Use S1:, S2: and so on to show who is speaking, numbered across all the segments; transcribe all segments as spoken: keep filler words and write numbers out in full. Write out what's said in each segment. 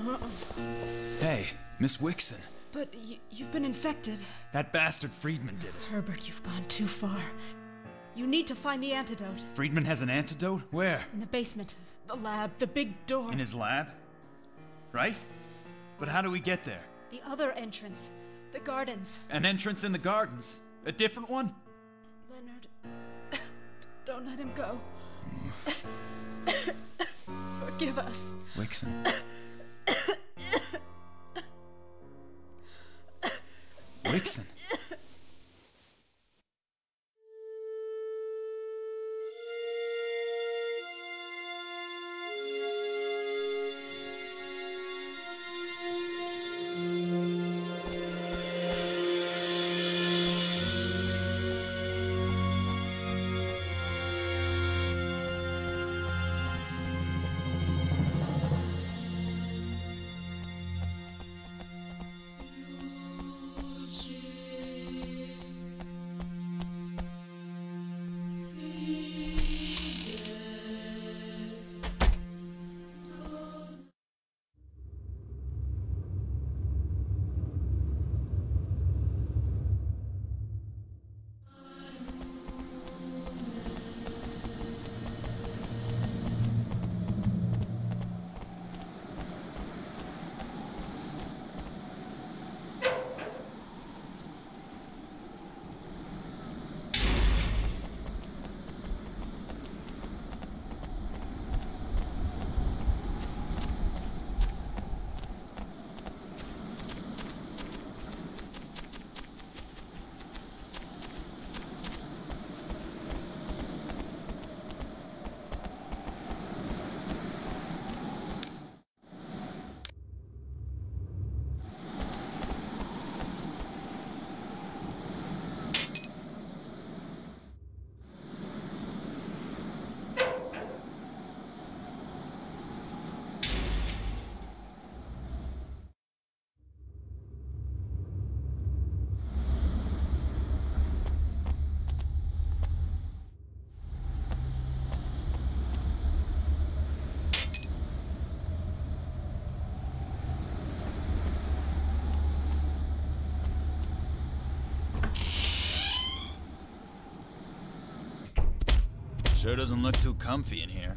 S1: Hey, Miss Wixon.
S2: But y you've been infected.
S1: That bastard Friedman did it.
S2: Herbert, you've gone too far. You need to find the antidote.
S1: Friedman has an antidote? Where?
S2: In the basement. The lab. The big door.
S1: In his lab? Right? But how do we get there?
S2: The other entrance. The gardens.
S1: An entrance in the gardens? A different one?
S2: Leonard, don't let him go. Forgive us.
S1: Wixon. Wixon. Sure doesn't look too comfy in here.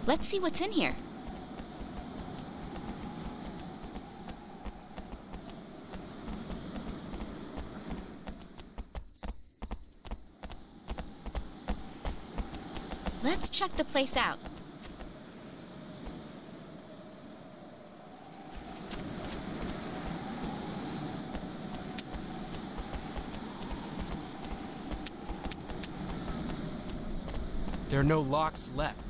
S3: Let's see what's in here. Let's check the place out.
S4: There are no locks left.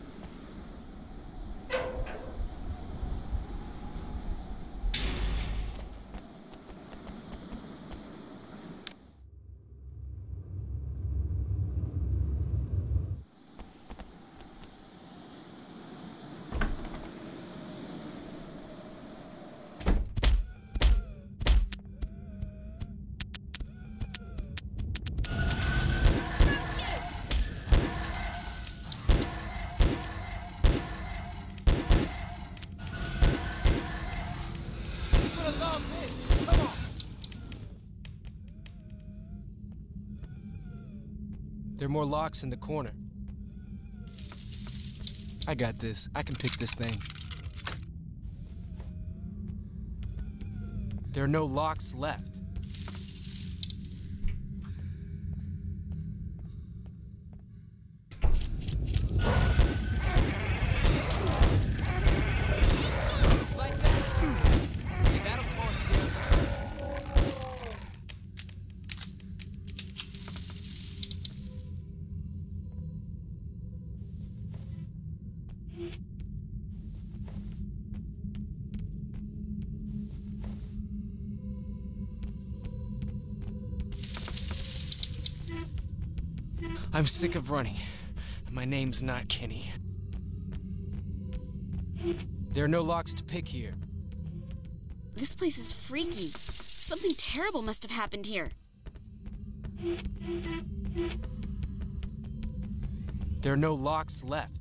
S4: There are more locks in the corner. I got this. I can pick this thing. There are no locks left. Like that. Okay, that'll calm you down. I'm sick of running. My name's not Kenny. There are no locks to pick here.
S3: This place is freaky. Something terrible must have happened here.
S4: There are no locks left.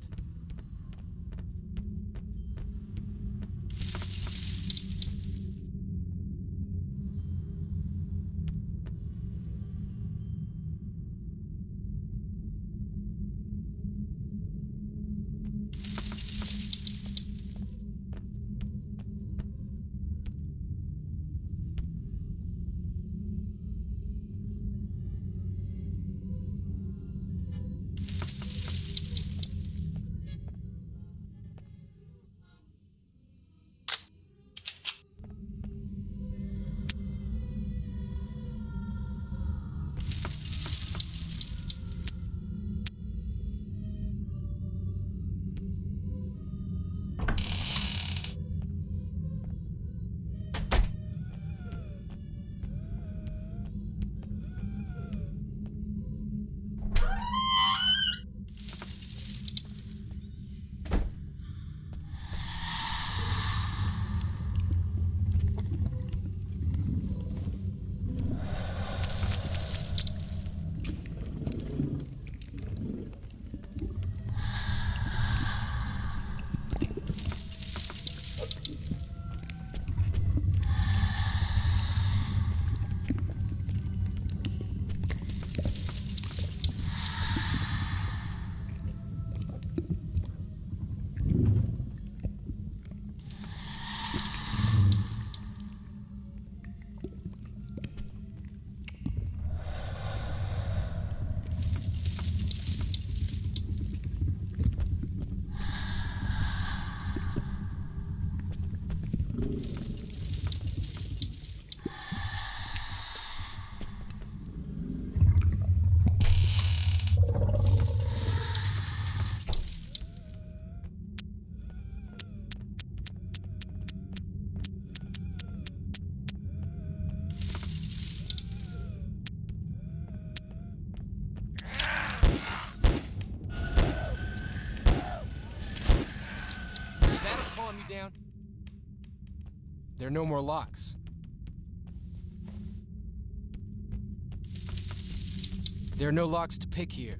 S4: Calm you down. There are no more locks. There are no locks to pick here.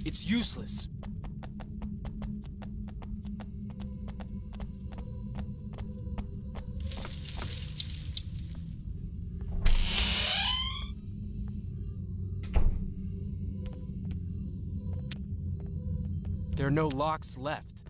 S4: It's useless. There are no locks left.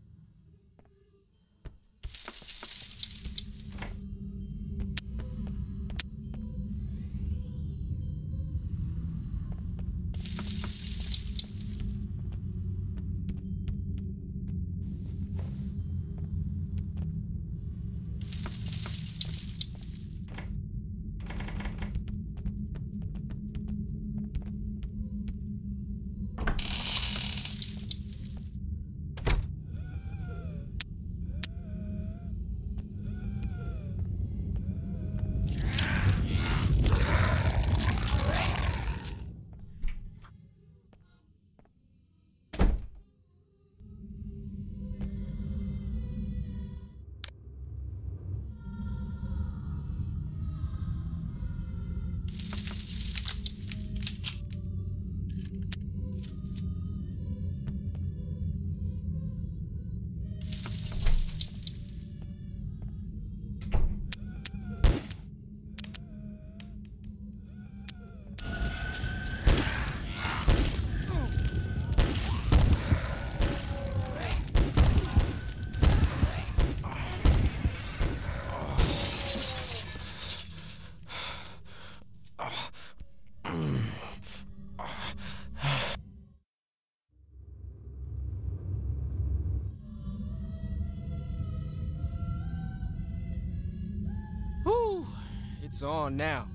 S4: It's on now.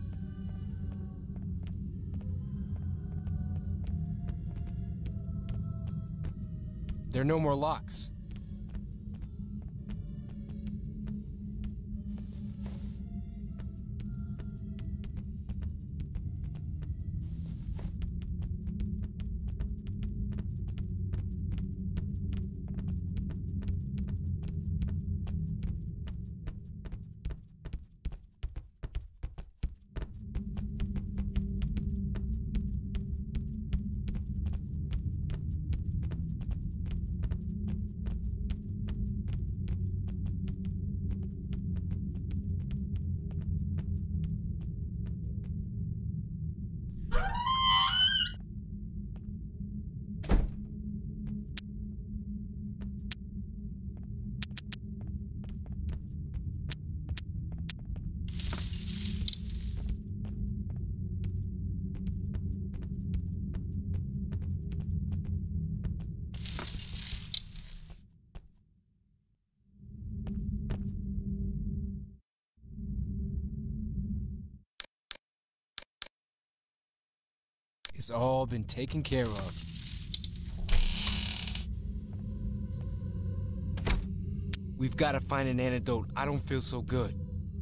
S4: There are no more locks. It's all been taken care of. We've got to find an antidote. I don't feel so good.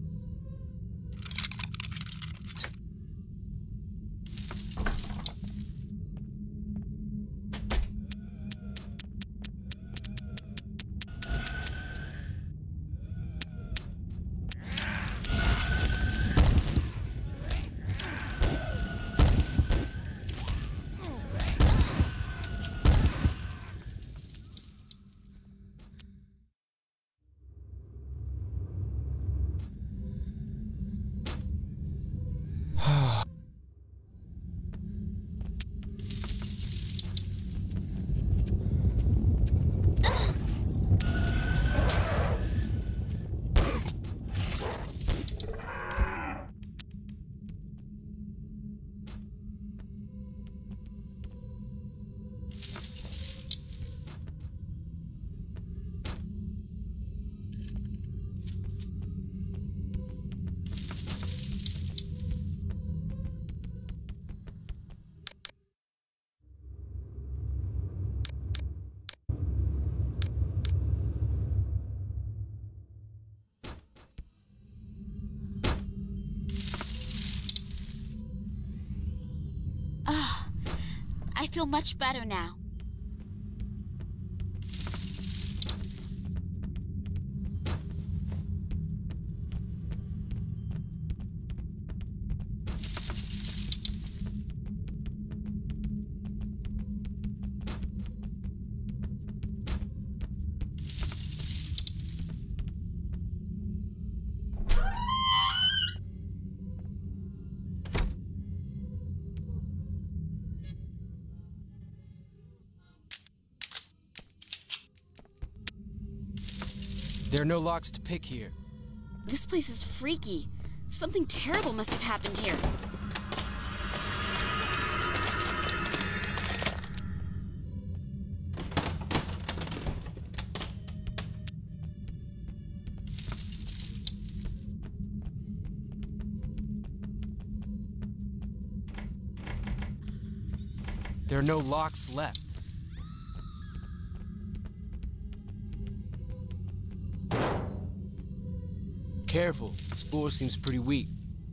S3: I feel much better now.
S4: There are no locks to pick here.
S3: This place is freaky. Something terrible must have happened here.
S4: There are no locks left. Careful, this floor seems pretty weak.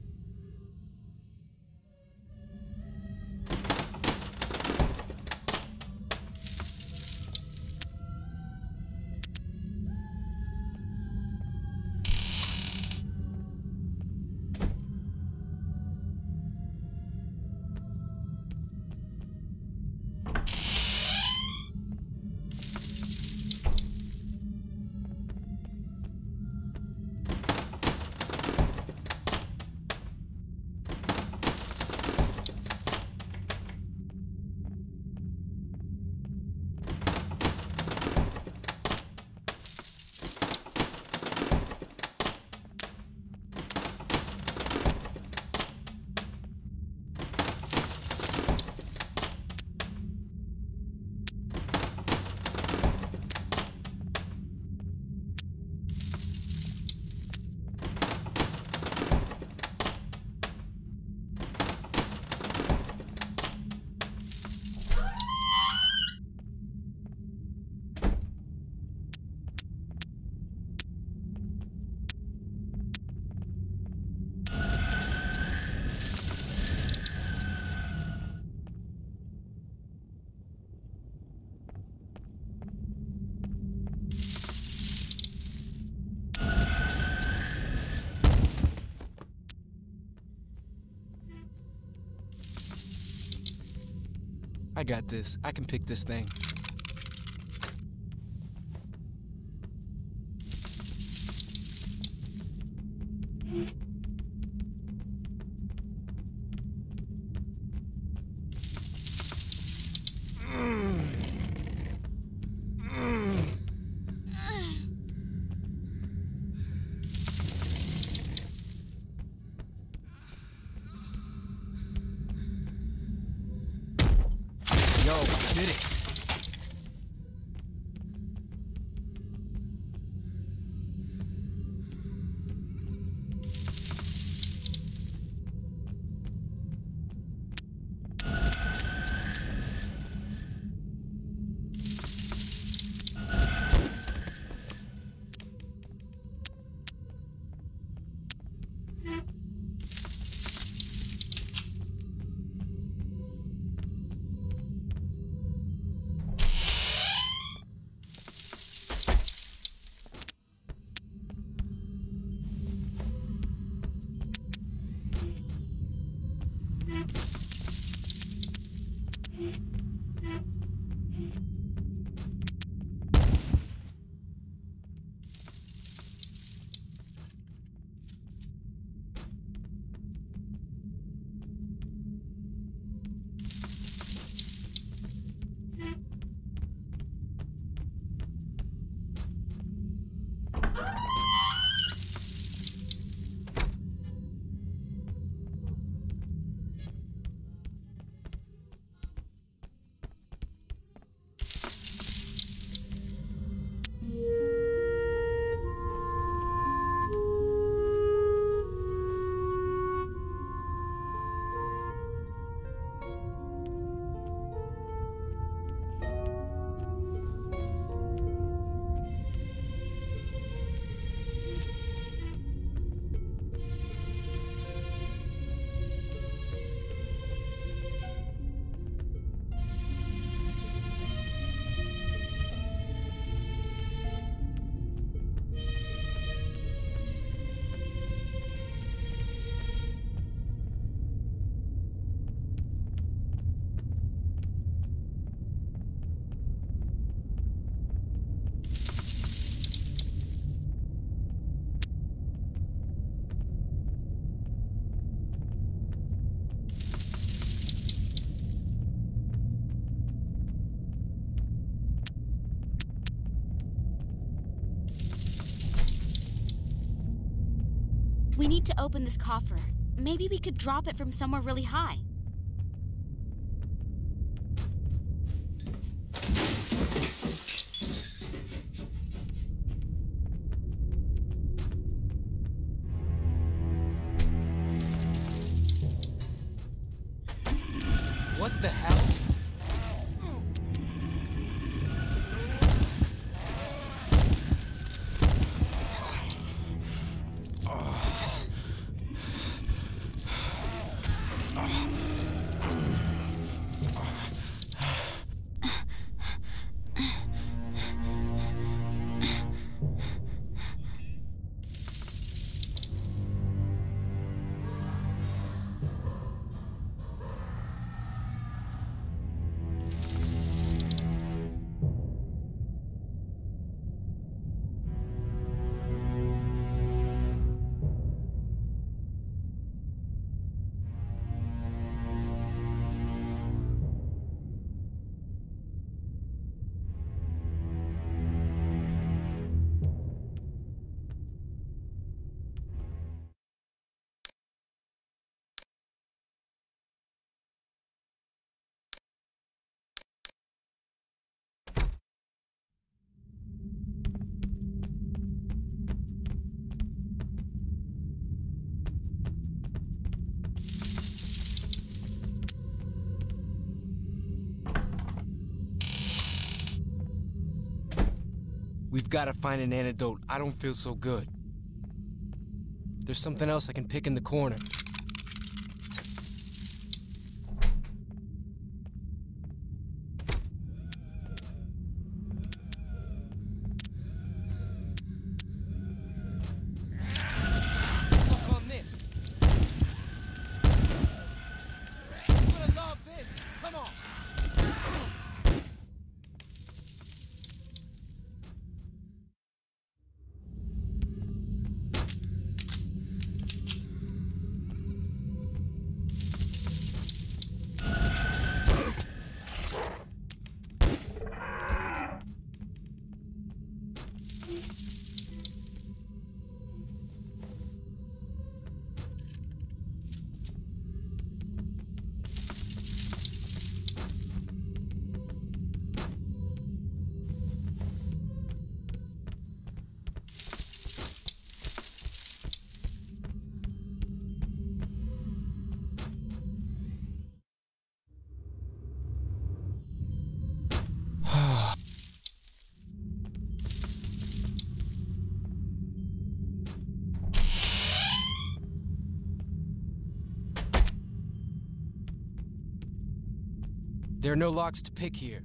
S4: I got this. I can pick this thing. Yo, I did it.
S3: We need to open this coffer. Maybe we could drop it from somewhere really high.
S4: What the hell? We've got to find an antidote. I don't feel so good. There's something else I can pick in the corner. Suck on this. You're gonna love this. Come on. There are no locks to pick here.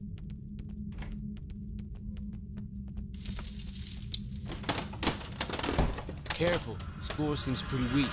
S4: Careful, this floor seems pretty weak.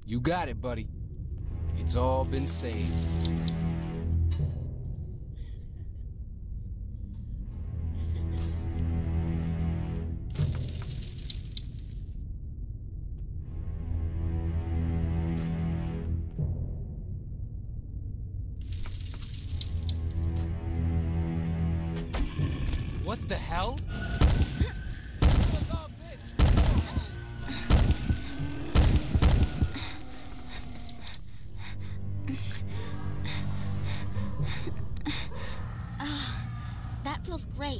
S4: You got it, buddy. It's all been saved. What the hell? What's all this?
S3: Ah, that feels great.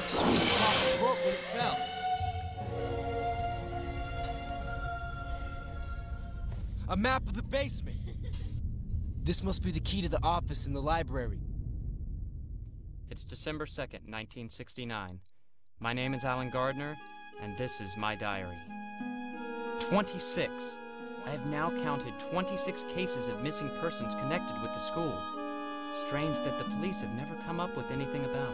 S4: Sweet, the coffin broke when it fell. A map of the basement. This must be the key to the office in the library.
S5: It's December second, nineteen sixty-nine. My name is Alan Gardner, and this is my diary. twenty-six. I have now counted twenty-six cases of missing persons connected with the school. Strange that the police have never come up with anything about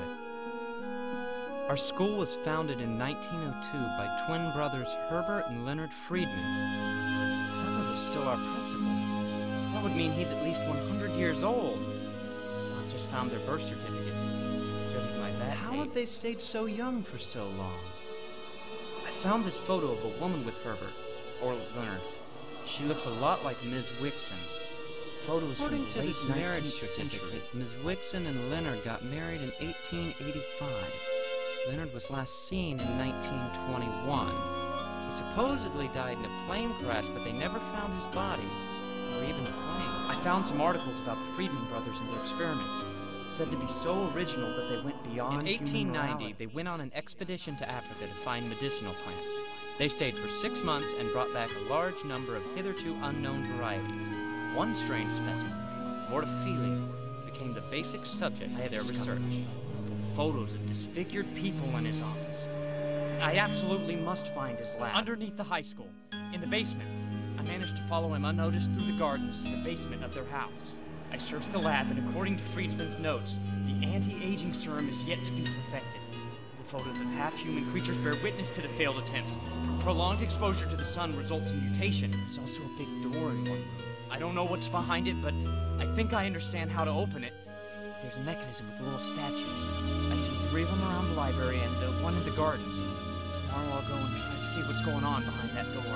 S5: it. Our school was founded in nineteen oh two by twin brothers Herbert and Leonard Friedman. Herbert is still our principal. That would mean he's at least one hundred years old. I just found their birth certificates. Judging by that
S1: How
S5: date,
S1: have they stayed so young for so long?
S5: I found this photo of a woman with Herbert, or Leonard. She looks a lot like Miz Wixon. Photos
S1: According
S5: from
S1: to
S5: the late
S1: this marriage
S5: nineteenth
S1: certificate,
S5: century. Miz Wixon and Leonard got married in eighteen eighty-five. Leonard was last seen in nineteen twenty-one. He supposedly died in a plane crash, but they never found his body, or even the plane. I found some articles about the Friedman brothers and their experiments, said to be so original that they went beyond In eighteen ninety, morality.
S1: they went on an expedition to Africa to find medicinal plants. They stayed for six months and brought back a large number of hitherto unknown varieties. One strange specimen, Mortophilia, became the basic subject of their research.
S5: Photos of disfigured people in his office. I absolutely must find his lab. Underneath the high school, in the basement. I managed to follow him unnoticed through the gardens to the basement of their house. I searched the lab, and according to Friedman's notes, the anti-aging serum is yet to be perfected. The photos of half-human creatures bear witness to the failed attempts. Prolonged exposure to the sun results in mutation. There's also a big door in one room. I don't know what's behind it, but I think I understand how to open it. There's a mechanism with little statues. I've seen three of them around the library and uh, one in the gardens. Tomorrow I'll go and try to see what's going on behind that door.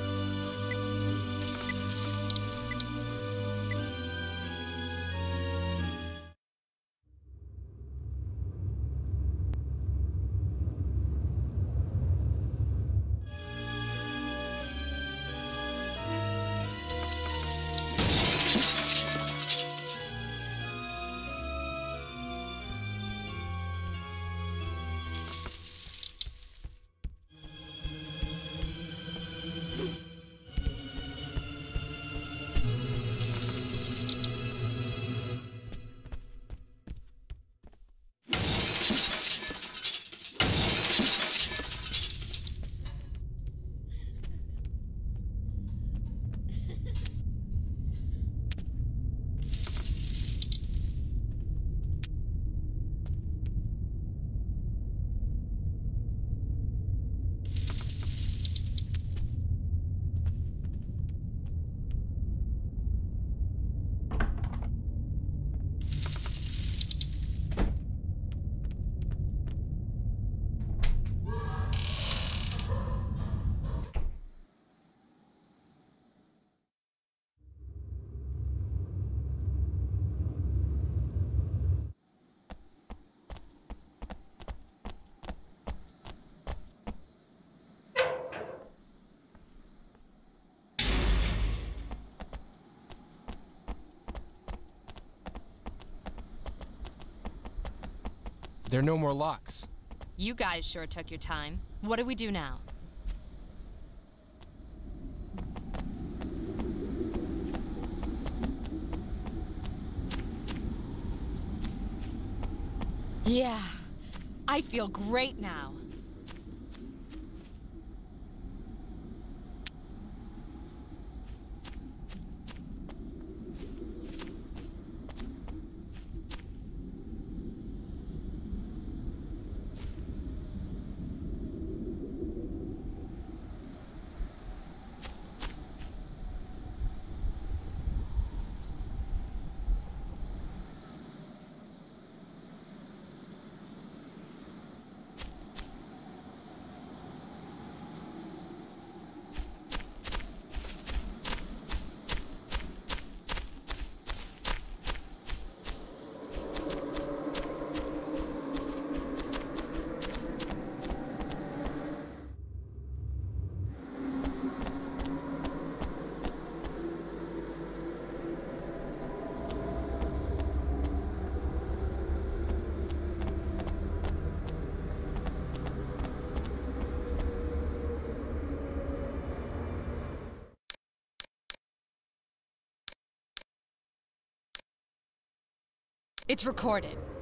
S4: There are no more locks.
S6: You guys sure took your time. What do we do now? Yeah, I feel great now. It's recorded.